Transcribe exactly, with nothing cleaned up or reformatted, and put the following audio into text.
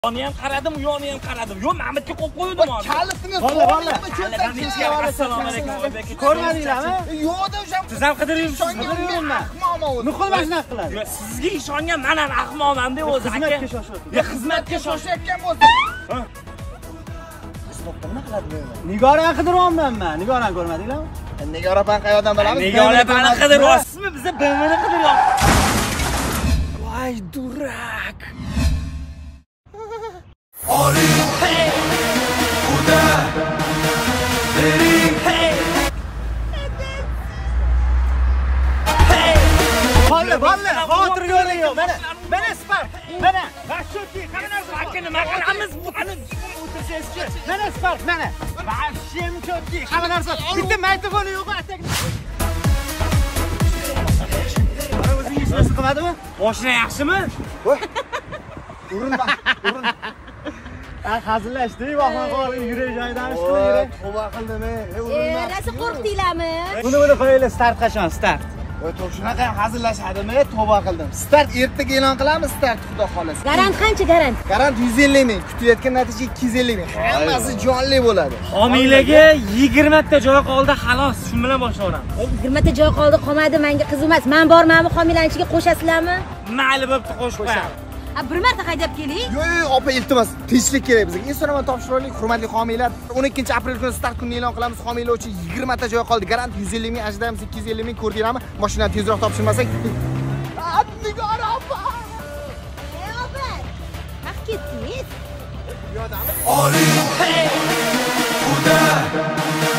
Yoni ham qaradim, yoni ham qaradim. Yo'q, Mamatga qo'yib qo'ydim hozir. Kalitini Valla, valla. Assalomu alaykum Oybek. Ko'rmadinglarmi? Yo'q, o'sha siz ham qidiryapsiz. qidiryapman. Nuqul mashina qiladi. Yo'q, sizga ishongan men ham ahmoqman-da o'zi aka. Xizmatga shoshyapti. Ya xizmatga shoshayotgan bo'lsa. Ha. Xizmatda nima qiladi bu? Nigorani qidiryapman men. Nigorani ko'rmadinglarmi? Nigora pan qayerdan bilamiz? Nigora pan qidiryapsizmi? Biza B M ni qidiryapmiz. Voy durak. Oli Kuda Deri Valla, valla, xotir yo'ling yo'q. Mana, mana Spark. Mana, Vashshotki, qani narsa? Aka nima qilamiz bu? Ana o'tirsangizchi. Mana Spark, mana. Vashshem chotki, qani narsa? Bitta maytafoni yo'q, atak. Mana o'zingiz hech narsa qilmadimi? Mashina yaxshimi? Urin, urin. Ha, hazillashdik, vahman qo'yib yurak joyidan ishqilib yurak. Tavba qildimi? E, rasa qo'rqdinglarmi? Buni buni qo'yinglar, start qachon? Start. Voy, to'g'ri shunaqa ham hazillashadimi? Tavba qildim. Start ertaga e'lon qilamiz, start xudo xolasa. Garant qancha garant? Garant yuz ellik ming, kutayotgan natija ikki yuz ellik ming. Hammasi jonli bo'ladi. Homilaga yigirma ta joy qoldi, xolos. Shu bilan boshlayman. yigirma ta joy qoldi, qolmadi, menga qiz emas. Men bormanmi, homilaning ichiga qo'shasizlarmi? Mayli bo'pti, qo'shib qo'yamiz. A, bir marta haydab keling. Yo'q, yo'q, opa, iltimos, tinchlik kerak bizga. Insonaman topshiriqlik, hurmatli homiylar. o'n ikkinchi aprel kuni start kunini e'lon qilamiz. Homiylar uchun yigirma ta joy qoldi. Garant yuz ellik ming, ajdaymiz ikki yuz ellik ming ko'rdinglarmi? Mashinani tezroq topshirmasak. Nigora opa. E, opa. Vaqt ketdingiz. Yodami? Oli Kuda